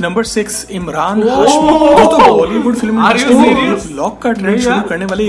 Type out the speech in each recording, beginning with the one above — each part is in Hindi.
नंबर 6 इमरान हाशमी। दोस्तों बॉलीवुड फिल्म लॉक का ट्रेंड शुरू करने वाले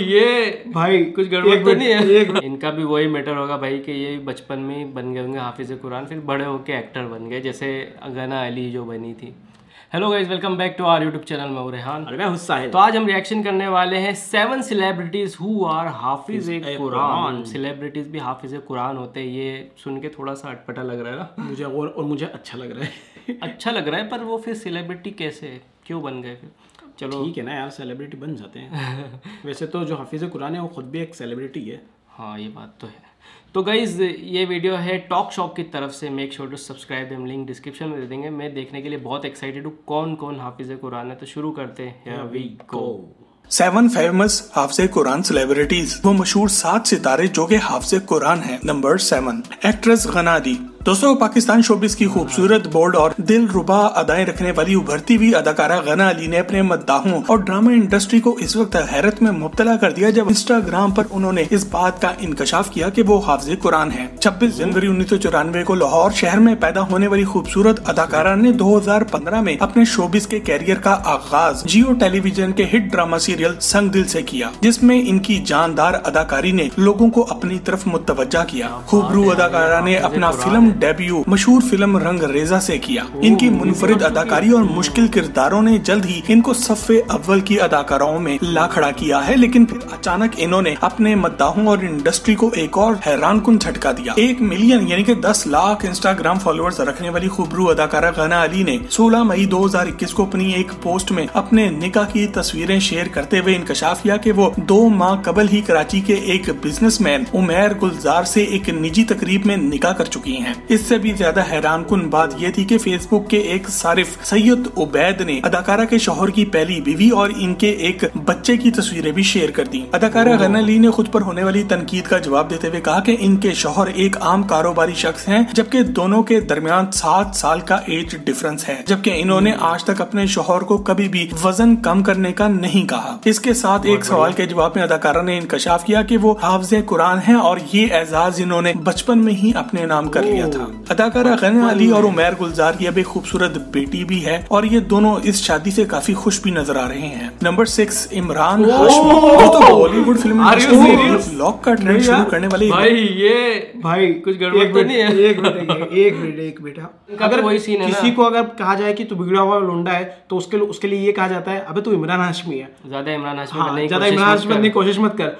भाई कुछ गड़बड़ तो नहीं है। इनका भी वही मैटर होगा भाई कि ये बचपन में बन गए होंगे हाफिज कुरान, फिर बड़े होके एक्टर बन गए, जैसे गना अली जो बनी थी। Hello guys, welcome back to our YouTube channel. मैं रेहान और मैं हुसैन। तो आज हम रिएक्शन करने वाले हैं 7 सेलिब्रिटीज हु आर हाफिज कुरान। सेलिब्रिटीज भी हाफिज कुरान होते हैं, ये सुन के थोड़ा सा अटपटा लग रहा है ना मुझे, और मुझे अच्छा लग रहा है अच्छा लग रहा है, पर वो फिर सेलिब्रिटी कैसे क्यों बन गए फिर? चलो ठीक है ना यार, सेलिब्रिटी बन जाते हैं वैसे तो जो हाफिज कुरान है वो खुद भी एक सेलिब्रिटी है। हाँ ये बात तो है। तो गाइज ये वीडियो है टॉक शॉप की तरफ से, मेक श्योर टू सब्सक्राइब, हम लिंक डिस्क्रिप्शन में दे देंगे। मैं देखने के लिए बहुत एक्साइटेड हूँ कौन कौन हाफिज कुरान है। तो शुरू करते हैं, हियर वी गो। 7 फेमस हाफिज कुरान सेलिब्रिटीज, वो मशहूर 7 सितारे जो कि हाफिज कुरान हैं। नंबर 7 एक्ट्रेस गना अली। दोस्तों पाकिस्तान शोबिस की खूबसूरत, बोल्ड और दिल रुबा अदाएं रखने वाली उभरती हुई अदाकारा गना अली ने अपने मद्दाहों और ड्रामा इंडस्ट्री को इस वक्त हैरत में मुब्तला कर दिया जब इंस्टाग्राम पर उन्होंने इस बात का इंकशाफ किया कि वो हाफिज कुरान हैं। 26 जनवरी 1994 को लाहौर शहर में पैदा होने वाली खूबसूरत अदाकारा ने 2015 में अपने शोबिस के कैरियर का आगाज जियो टेलीविजन के हिट ड्रामा सीरियल संग दिल से किया, जिसमें इनकी जानदार अदाकारी ने लोगों को अपनी तरफ मुतवज्जा किया। खूबरू अदाकारा ने अपना फिल्म डेब्यू मशहूर फिल्म रंग रेजा से किया। इनकी मुनफरिद अदाकारी और मुश्किल किरदारों ने जल्द ही इनको सफ़े अव्वल की अदाकाराओं में ला खड़ा किया है, लेकिन फिर अचानक इन्होंने अपने मद्दाहों और इंडस्ट्री को एक और हैरानकुन झटका दिया। 1 मिलियन यानी कि 10 लाख इंस्टाग्राम फॉलोअर्स रखने वाली खूबरू अदाकारा गना अली ने 16 मई 2021 को अपनी एक पोस्ट में अपने निकाह की तस्वीरें शेयर करते हुए इंकशाफ किया कि वो 2 माह कबल ही कराची के एक बिजनेसमैन उमैर गुलजार से एक निजी तकरीब में निकाह कर चुकी हैं। इससे भी ज्यादा हैरानकुन बात यह थी कि फेसबुक के एक सारिफ सैयद उबैद ने अदाकारा के शौहर की पहली बीवी और इनके एक बच्चे की तस्वीरें भी शेयर कर दी। अदाकारा गना अली ने खुद पर होने वाली तनकीद का जवाब देते हुए कहा कि इनके शौहर एक आम कारोबारी शख्स हैं, जबकि दोनों के दरमियान 7 साल का एज डिफरेंस है, जबकि इन्होंने आज तक अपने शौहर को कभी भी वजन कम करने का नहीं कहा। इसके साथ एक सवाल के जवाब में अदाकारा ने इंकशाफ किया कि वो हाफिज कुरान हैं और ये एजाज इन्होंने बचपन में ही अपने नाम कर लिया था। अदाकारा गना अली और उमैर गुलजार की अब एक खूबसूरत बेटी भी है और ये दोनों इस शादी से काफी खुश भी नजर आ रहे हैं। नंबर 6 इमरान हाशमी। दोस्तों बॉलीवुड फिल्म लॉक का ट्रेंड शुरू करने वाले भाई कुछ गड़बड़ तो नहीं है। एक मिनट अगर वही सीन है किसी को अगर कहा जाए कि तू बिगड़ा हुआ लोंडा है तो उसके लिए ये कहा जाता है अबे तू इमरान हाशमी है। ज्यादा इमरान हाशमी बनने की कोशिश मत कर।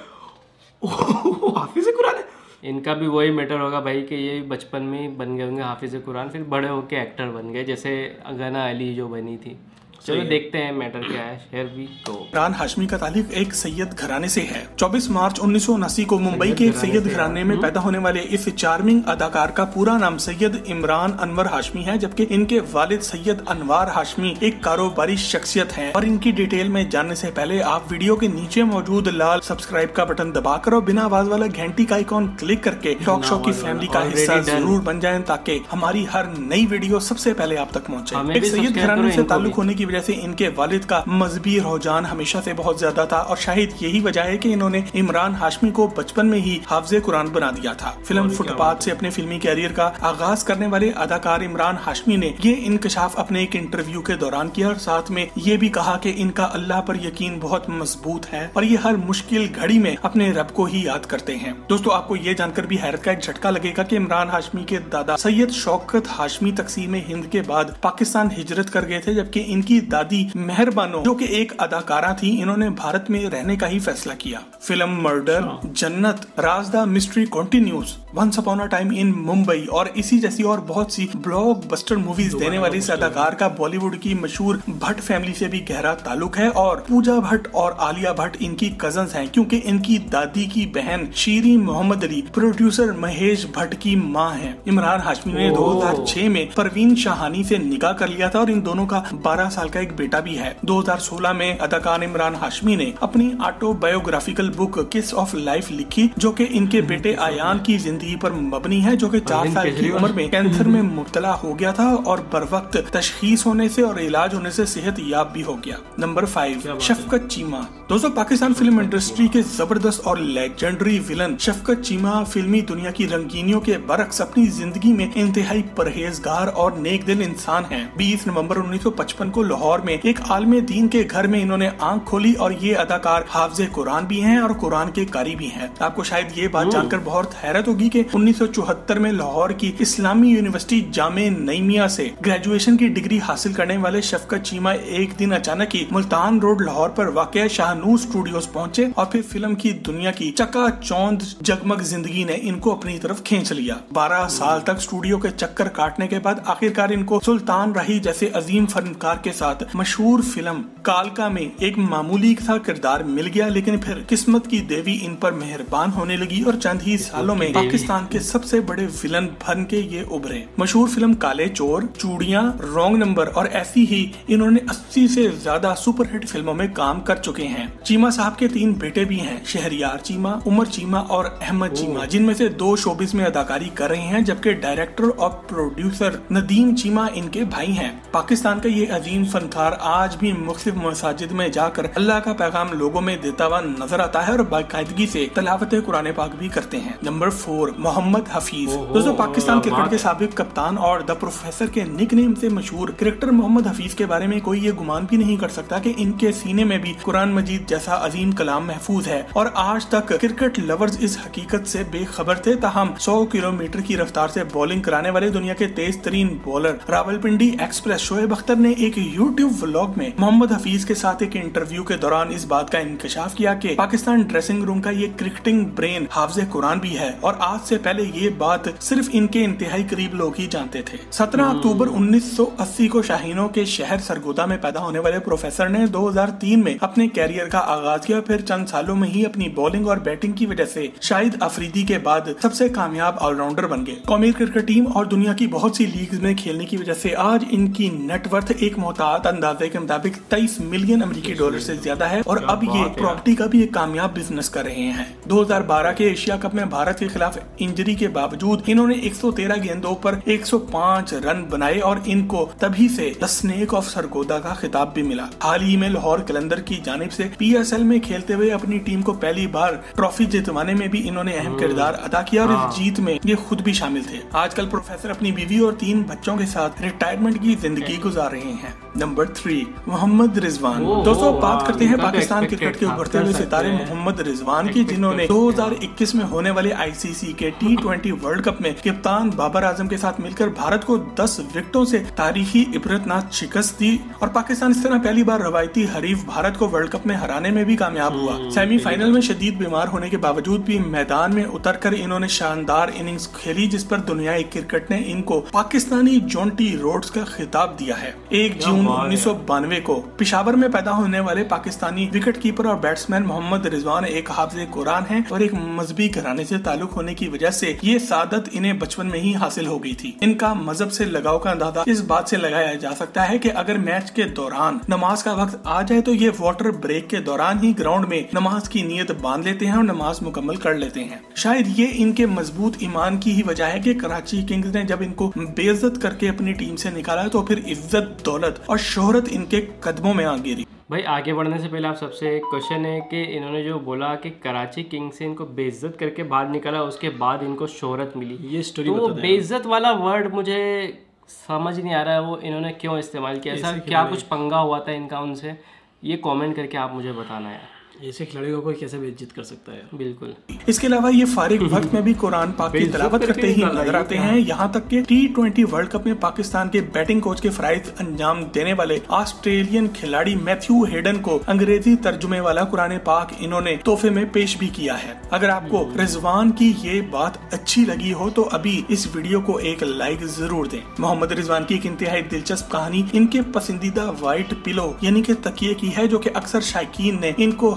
हाफिज कुरान है। इनका भी वही मैटर होगा भाई कि ये बचपन में बन गए होंगे हाफिज कुरान, फिर बड़े होके एक्टर बन गए, जैसे गना अली जो बनी थी। चलो देखते हैं मैटर क्या है। Here we go. Imran Hashmi का ताल्लुक एक सैयद घराने से है। 24 मार्च 1979 को मुंबई के एक सैयद घराने में पैदा होने वाले इस चार्मिंग अदाकार का पूरा नाम सैयद इमरान अनवर हाशमी है, जबकि इनके वालिद सैयद अनवार हाशमी एक कारोबारी शख्सियत हैं। और इनकी डिटेल में जानने से पहले आप वीडियो के नीचे मौजूद लाल सब्सक्राइब का बटन दबाकर और बिना आवाज वाला घंटी का आइकॉन क्लिक करके टॉक शो की फैमिली का हिस्सा जरूर बन जाएं, ताकि हमारी हर नई वीडियो सबसे पहले आप तक पहुँचे। एक सैयद घराने से ताल्लुक होने की जैसे इनके वालिद का मजहबी रुझान हमेशा से बहुत ज्यादा था और शायद यही वजह है कि इन्होंने इमरान हाशमी को बचपन में ही हाफिज कुरान बना दिया था। फिल्म फुटपाथ से अपने फिल्मी कैरियर का आगाज करने वाले अदाकार इमरान हाशमी ने ये इंकशाफ अपने एक इंटरव्यू के दौरान किया और साथ में ये भी कहा कि इनका अल्लाह पर यकीन बहुत मजबूत है और ये हर मुश्किल घड़ी में अपने रब को ही याद करते हैं। दोस्तों आपको ये जानकर भी हैरत का एक झटका लगेगा कि इमरान हाशमी के दादा सैयद शौकत हाशमी तकसीम हिंद के बाद पाकिस्तान हिजरत कर गए थे, जबकि इनकी दादी मेहरबानो जो कि एक अदाकारा थी, इन्होंने भारत में रहने का ही फैसला किया। Film murder, Jannat, Raaz the mystery continues, once upon a time in Mumbai और इसी जैसी और बहुत सी ब्लॉकबस्टर मूवीज देने वाली इस अदाकार का बॉलीवुड की मशहूर भट्ट फैमिली से भी गहरा ताल्लुक है और पूजा भट्ट और आलिया भट्ट इनकी कजन्स हैं, क्योंकि इनकी दादी की बहन शीरी मोहम्मद अली प्रोड्यूसर महेश भट्ट की माँ है। इमरान हाशमी ने 2006 में परवीन शाहानी से निकाह कर लिया था और इन दोनों का 12 साल का एक बेटा भी है। 2016 में अदाकार इमरान हाशमी ने अपनी autobiographical book kiss of life लिखी, जो कि इनके बेटे आयान की जिंदगी दी पर मबनी है, जो कि 4 साल की उम्र में कैंसर में मुब्तला हो गया था और बर वक्त तशखीस होने से और इलाज होने से सेहत याब भी हो गया। नंबर 5, शफकत चीमा। दोस्तों, पाकिस्तान फिल्म इंडस्ट्री के जबरदस्त और लेजेंडरी विलन शफकत चीमा फिल्मी दुनिया की रंगीनियों के बरक्स अपनी जिंदगी में इंतहाई परहेजगार और नेक दिल इंसान हैं। 20 नवंबर 1955 को लाहौर में एक आलमे दीन के घर में इन्होंने आंख खोली और ये अदाकार हाफिज कुरान भी हैं और कुरान के कारी भी हैं। आपको शायद ये बात जानकर बहुत हैरत होगी कि 1974 में लाहौर की इस्लामी यूनिवर्सिटी जामे नईमिया से ग्रेजुएशन की डिग्री हासिल करने वाले शफकत चीमा एक दिन अचानक ही मुल्तान रोड लाहौर पर वाक़ शाहनूर स्टूडियोज पहुंचे और फिर फिल्म की दुनिया की चकाचौंध जगमग जिंदगी ने इनको अपनी तरफ खींच लिया। 12 साल तक स्टूडियो के चक्कर काटने के बाद आखिरकार इनको सुल्तान राही जैसे अजीम फनकार के साथ मशहूर फिल्म कालका में एक मामूली सा किरदार मिल गया, लेकिन फिर किस्मत की देवी इन पर मेहरबान होने लगी और चंद ही सालों में पाकिस्तान के सबसे बड़े विलन बन के ये उभरे। मशहूर फिल्म काले चोर, चूड़ियां, रॉन्ग नंबर और ऐसी ही इन्होंने 80 से ज्यादा सुपरहिट फिल्मों में काम कर चुके हैं। चीमा साहब के 3 बेटे भी हैं, शहरियार चीमा, उमर चीमा और अहमद चीमा, जिनमें से 2 शोबिस में अदाकारी कर रहे हैं, जबकि डायरेक्टर और प्रोड्यूसर नदीम चीमा इनके भाई हैं। पाकिस्तान का ये अजीम फनकार आज भी मुख्तलिफ मसाजिद में जाकर अल्लाह का पैगाम लोगों में देता हुआ नजर आता है और बाकायदगी से तलावत कुरान पाक भी करते हैं। नंबर 4, मोहम्मद हफीज। दोस्तों, पाकिस्तान क्रिकेट के साबिक कप्तान और द प्रोफेसर के निकनेम से मशहूर क्रिकेटर मोहम्मद हफीज के बारे में कोई ये गुमान भी नहीं कर सकता कि इनके सीने में भी कुरान मजीद जैसा अजीम कलाम महफूज है और आज तक क्रिकेट लवर्स इस हकीकत से बेखबर थे। ताहम 100 किलोमीटर की रफ्तार से बॉलिंग कराने वाले दुनिया के तेज तरीन बॉलर रावलपिंडी एक्सप्रेस शोएब अख्तर ने एक यूट्यूब व्लॉग में मोहम्मद हफीज के साथ एक इंटरव्यू के दौरान इस बात का इंकशाफ किया कि पाकिस्तान ड्रेसिंग रूम का ये क्रिकेटिंग ब्रेन हाफिज कुरान भी है और आज से पहले ये बात सिर्फ इनके इंतहाई करीब लोग ही जानते थे। 17 अक्टूबर 1980 को शाहीनों के शहर सरगोदा में पैदा होने वाले प्रोफेसर ने 2003 में अपने कैरियर का आगाज किया। फिर चंद सालों में ही अपनी बॉलिंग और बैटिंग की वजह से शाहिद अफरीदी के बाद सबसे कामयाब ऑलराउंडर बन गए। कौमी क्रिकेट टीम और दुनिया की बहुत सी लीग में खेलने की वजह से आज इनकी नेटवर्थ एक मोहतात अंदाजे के मुताबिक 23 मिलियन अमेरिकी डॉलर से ज्यादा है और अब ये प्रॉपर्टी का भी एक कामयाब बिजनेस कर रहे हैं। 2012 के एशिया कप में भारत के खिलाफ इंजरी के बावजूद इन्होंने 113 गेंदों पर 105 रन बनाए और इनको तभी से द स्नेक ऑफ सरगोदा का खिताब भी मिला। हाल ही में लाहौर कलंदर की जानिब से PSL में खेलते हुए अपनी टीम को पहली बार ट्रॉफी जितवाने में भी इन्होंने अहम किरदार अदा किया और इस जीत में ये खुद भी शामिल थे। आजकल प्रोफेसर अपनी बीवी और 3 बच्चों के साथ रिटायरमेंट की जिंदगी गुजार रहे हैं। नंबर 3, मोहम्मद रिजवान। दोस्तों, बात करते हैं पाकिस्तान क्रिकेट के उभरते हुए सितारे मोहम्मद रिजवान की, जिन्होंने 2021 में होने वाले ICC के T20 वर्ल्ड कप में कप्तान बाबर आजम के साथ मिलकर भारत को 10 विकेटों से तारीखी इबरतनाक शिकस्त दी और पाकिस्तान इस तरह पहली बार रवायती हरीफ भारत को वर्ल्ड कप में हराने में भी कामयाब हुआ। सेमीफाइनल में शदीद बीमार होने के बावजूद भी मैदान में उतरकर इन्होंने शानदार इनिंग्स खेली, जिस पर दुनियाई क्रिकेट ने इनको पाकिस्तानी जॉन्टी रोड्स का खिताब दिया है। 1 जून 1992 को पिशावर में पैदा होने वाले पाकिस्तानी विकेट कीपर और बैट्समैन मोहम्मद रिजवान एक हाफिज कुरान है और एक मजहबी घराने से ताल्लुक होने की वजह से ये सादत इन्हें बचपन में ही हासिल हो गई थी। इनका मजहब से लगाव का अंदाजा इस बात से लगाया जा सकता है कि अगर मैच के दौरान नमाज का वक्त आ जाए तो ये वाटर ब्रेक के दौरान ही ग्राउंड में नमाज की नीयत बांध लेते हैं और नमाज मुकम्मल कर लेते हैं। शायद ये इनके मजबूत ईमान की ही वजह है कि कराची किंग्स ने जब इनको बेइज्जत करके अपनी टीम से निकाला तो फिर इज्जत, दौलत और शोहरत इनके कदमों में आ गिरी। भाई, आगे बढ़ने से पहले आप सबसे एक क्वेश्चन है कि इन्होंने जो बोला कि कराची किंग्स से इनको बेइज्जत करके बाहर निकाला, उसके बाद इनको शोहरत मिली, ये स्टोरी तो वो बेइज्जत वाला वर्ड मुझे समझ नहीं आ रहा है वो इन्होंने क्यों इस्तेमाल किया। ऐसा क्या कुछ पंगा हुआ था इनका उनसे, ये कमेंट करके आप मुझे बताना है। ऐसे खिलाड़ी को कोई कैसे बेइज्जत कर सकता है। बिल्कुल। इसके अलावा ये फारिग वक्त में भी कुरान पाक की तिलावत करते ही नजर आते हैं। यहाँ तक कि T20 वर्ल्ड कप में पाकिस्तान के बैटिंग कोच के फराइज अंजाम देने वाले ऑस्ट्रेलियन खिलाड़ी मैथ्यू हेडन को अंग्रेजी तर्जुमे वाला कुरान पाक इन्होंने तोहफे में पेश भी किया है। अगर आपको रिजवान की ये बात अच्छी लगी हो तो अभी इस वीडियो को एक लाइक जरूर दें। मोहम्मद रिजवान की एक इंतहाई दिलचस्प कहानी इनके पसंदीदा व्हाइट पिलो यानी कि तकिए की है, जो कि अक्सर शायकीन ने इनको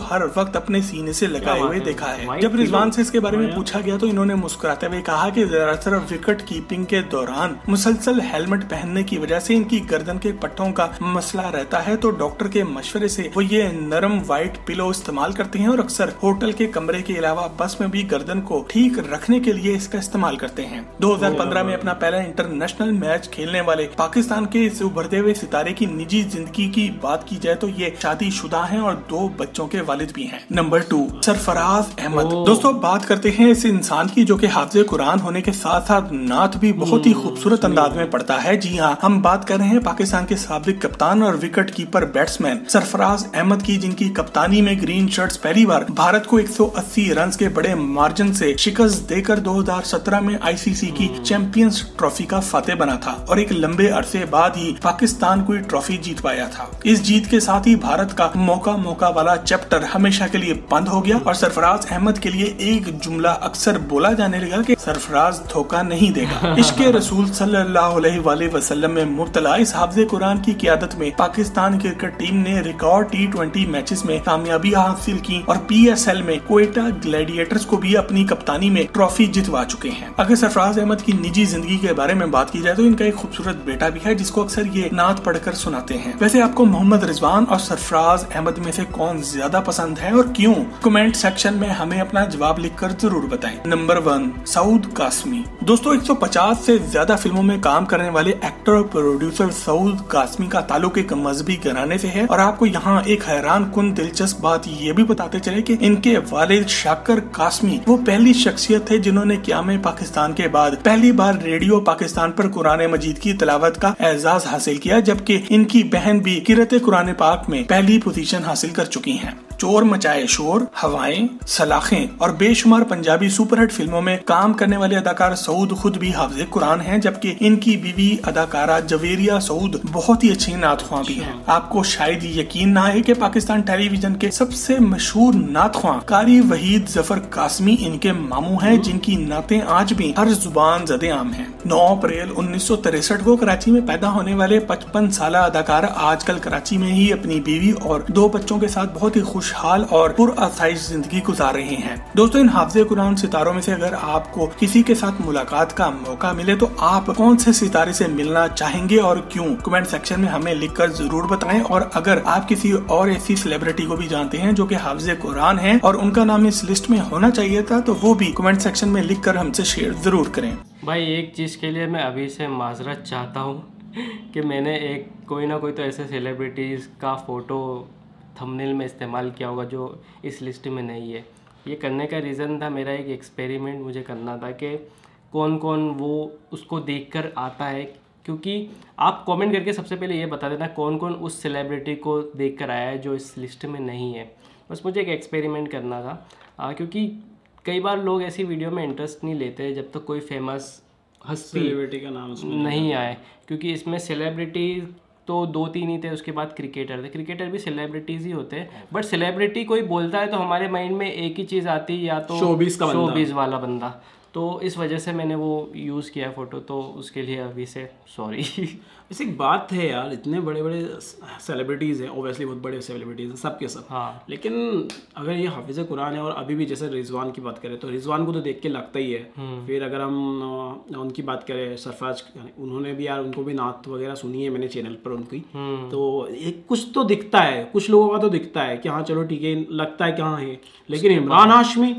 हर वक्त अपने सीने से लगाए हुए देखा है। जब रिजवान से इसके बारे में पूछा गया तो इन्होंने मुस्कुराते हुए कहा कि दरअसल विकेट कीपिंग के दौरान मुसलसल हेलमेट पहनने की वजह से इनकी गर्दन के पट्टों का मसला रहता है, तो डॉक्टर के मशवरे से वो ये नरम व्हाइट पिलो इस्तेमाल करते हैं और अक्सर होटल के कमरे के अलावा बस में भी गर्दन को ठीक रखने के लिए इसका इस्तेमाल करते हैं। 2015 में अपना पहला इंटरनेशनल मैच खेलने वाले पाकिस्तान के इस उभरते हुए सितारे की निजी जिंदगी की बात की जाए तो ये शादीशुदा हैं और 2 बच्चों के वालिद भी हैं। नंबर 2, सरफराज अहमद। दोस्तों बात करते हैं इस इंसान की जो कि हाफिज़ कुरान होने के साथ साथ नात भी बहुत ही खूबसूरत अंदाज में पढ़ता है। जी हाँ, हम बात कर रहे हैं पाकिस्तान के साबिक कप्तान और wicket keeper batsman Sarfaraz Ahmed की, जिनकी कप्तानी में ग्रीन शर्ट्स पहली बार भारत को 180 रन के बड़े मार्जिन से शिकस्त देकर 2017 में आईसीसी की चैंपियंस ट्रॉफी का फातेह बना था और एक लंबे अरसे बाद ही पाकिस्तान को ट्रॉफी जीत पाया था। इस जीत के साथ ही भारत का मौका वाला चैप्टर हमेशा के लिए बंद हो गया और सरफराज अहमद के लिए एक जुमला अक्सर बोला जाने लगा कि सरफराज धोखा नहीं देगा। इश्क़े रसूल सल्लल्लाहु अलैहि वसल्लम में मुब्तला इस हाफिज़े कुरान की क़ियादत में पाकिस्तान क्रिकेट टीम ने रिकॉर्ड T20 मैचेस में कामयाबी हासिल की और PSL में क्वेटा ग्लैडिएटर्स को भी अपनी कप्तानी में ट्रॉफी जितवा चुके हैं। अगर सरफराज अहमद की निजी जिंदगी के बारे में बात की जाए तो इनका एक खूबसूरत बेटा भी है जिसको अक्सर ये नात पढ़कर सुनाते हैं। वैसे आपको मोहम्मद रिजवान और सरफराज अहमद में से कौन ज्यादा पसंद है और क्यों? कमेंट सेक्शन में हमें अपना जवाब लिखकर जरूर बताएं। नंबर 1, सऊद कासमी। दोस्तों 150 से ज्यादा फिल्मों में काम करने वाले एक्टर और प्रोड्यूसर सऊद कासमी का ताल्लुक एक मजहबी घराने से है और आपको यहाँ एक हैरान कुन दिलचस्प बात ये भी बताते चले कि इनके वालिद शाकर कासमी वो पहली शख्सियत है जिन्होंने क़याम पाकिस्तान के बाद पहली बार रेडियो पाकिस्तान पर कुरान मजीद की तिलावत का एजाज हासिल किया, जबकि इनकी बहन भी किरते कुरान पाक में पहली पोजीशन हासिल कर चुकी हैं। चोर मचाए शोर, हवाएं, सलाखें और बेशुमार पंजाबी सुपरहिट फिल्मों में काम करने वाले अदाकार सऊद खुद भी हाफिज़े कुरान हैं, जबकि इनकी बीवी अदाकारा जवेरिया सऊद बहुत ही अच्छी नातख्वां भी हैं। आपको शायद यकीन ना आए कि पाकिस्तान टेलीविजन के सबसे मशहूर नातख्वां कारी वहीद जफर कासमी इनके मामू हैं, जिनकी नातें आज भी हर जुबान ज़दे आम हैं। 9 अप्रैल 1963 को कराची में पैदा होने वाले 55 साल अदाकार आजकल कराची में ही अपनी बीवी और 2 बच्चों के साथ बहुत ही खुशहाल और पुरअसाइश जिंदगी गुजार रहे हैं। दोस्तों इन हाफिज़े कुरान सितारों में से अगर आपको किसी के साथ मुलाकात का मौका मिले तो आप कौन से सितारे से मिलना चाहेंगे और क्यों? कमेंट सेक्शन में हमें लिखकर जरूर बताएं। और अगर आप किसी और ऐसी सेलिब्रिटी को भी जानते हैं जो कि हाफिज़े कुरान है और उनका नाम इस लिस्ट में होना चाहिए था तो वो भी कमेंट सेक्शन में लिखकर हमसे शेयर जरूर करें। भाई एक चीज़ के लिए मैं अभी से माजरत चाहता हूँ कि मैंने एक कोई ना कोई तो ऐसे सेलिब्रिटीज़ का फ़ोटो थंबनेल में इस्तेमाल किया होगा जो इस लिस्ट में नहीं है। ये करने का रीज़न था मेरा एक एक्सपेरिमेंट मुझे करना था कि कौन कौन वो उसको देखकर आता है, क्योंकि आप कमेंट करके सबसे पहले ये बता देना कौन कौन उस सेलिब्रिटी को देखकर आया है जो इस लिस्ट में नहीं है। बस मुझे एक एक्सपेरिमेंट करना था क्योंकि कई बार लोग ऐसी वीडियो में इंटरेस्ट नहीं लेते जब तक तो कोई फेमस हस्ती सेलिब्रिटी का नाम नहीं आए, क्योंकि इसमें सेलिब्रिटी तो 2-3 ही थे, उसके बाद क्रिकेटर थे। क्रिकेटर भी सेलिब्रिटीज़ ही होते हैं, बट सेलिब्रिटी कोई बोलता है तो हमारे माइंड में एक ही चीज़ आती है, या तो शोबिज़ वाला बंदा। तो इस वजह से मैंने वो यूज़ किया फ़ोटो, तो उसके लिए अभी से सॉरी। वैसे एक बात है यार, इतने बड़े बड़े सेलिब्रिटीज़ हैं, ओबियसली बहुत बड़े सेलिब्रिटीज़ हैं सब के सब। हाँ। लेकिन अगर ये हाफिज़े कुरान है और अभी भी जैसे रिजवान की बात करें तो रिजवान को तो देख के लगता ही है। फिर अगर हम उनकी बात करें सरफराज, उन्होंने भी यार उनको भी नात वगैरह सुनी है मैंने चैनल पर उनकी, तो एक कुछ तो दिखता है, कुछ लोगों का तो दिखता है कि हाँ चलो ठीक है, लगता है कहाँ है। लेकिन इमरान हाशमी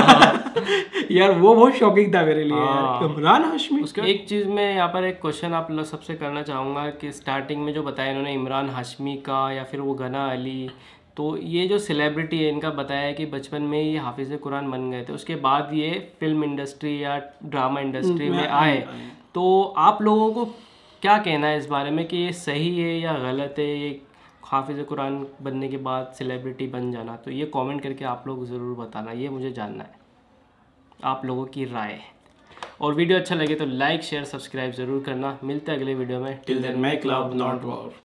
यार वो बहुत शॉकिंग था मेरे लिए। इमरान हाशमी। एक चीज़ मैं यहाँ पर एक क्वेश्चन आप लोग सबसे करना चाहूँगा कि स्टार्टिंग में जो बताया इन्होंने इमरान हाशमी का या फिर वो गना अली, तो ये जो सेलिब्रिटी है इनका बताया है कि बचपन में ये हाफिज़े कुरान बन गए थे, उसके बाद ये फिल्म इंडस्ट्री या ड्रामा इंडस्ट्री में आए। तो आप लोगों को क्या कहना है इस बारे में कि ये सही है या गलत है, ये हाफिज़े कुरान बनने के बाद सेलिब्रिटी बन जाना? तो ये कमेंट करके आप लोग ज़रूर बताना, ये मुझे जानना है आप लोगों की राय। और वीडियो अच्छा लगे तो लाइक शेयर सब्सक्राइब ज़रूर करना। मिलते हैं अगले वीडियो में। Till then make love not war.